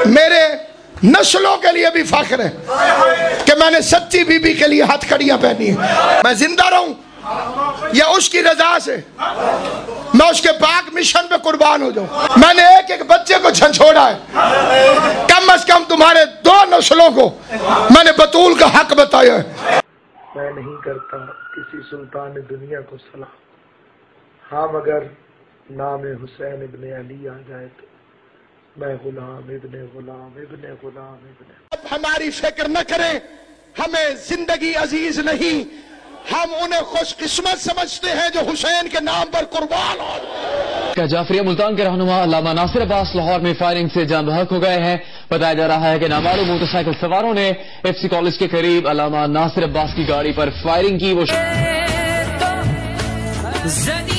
میرے نسلوں کے لیے بھی فخر ہے کہ میں نے سچی بی بی کے لیے ہاتھ کڑیاں پہنی ہیں. میں زندہ رہوں یا اس کی رضا سے میں اس کے پاک مشن پہ قربان ہو جاؤں. میں نے ایک ایک بچے کو جھنجھوڑا ہے. کم از کم تمہارے 2 نسلوں کو میں نے بطول کا حق بتایا ہے. میں نہیں کرتا کسی سلطان دنیا کو سلام، ہاں مگر نام حسین ابن علی آ جائے تو میں غلام ابن غلام ابن غلام ابن. اب ہماری فکر نہ کریں، ہمیں زندگی عزیز نہیں، ہم انہیں خوش قسمت سمجھتے ہیں جو حسین کے نام پر قربان ہو. جعفریہ ملتان کے رہنما علامہ ناصر عباس لاہور میں فائرنگ سے جاں بحق ہو گئے ہیں. بتایا جا رہا ہے کہ نامعلوم موٹر سائیکل سواروں نے ایف سی کالج کے قریب علامہ ناصر عباس کی گاڑی پر فائرنگ کی. وہ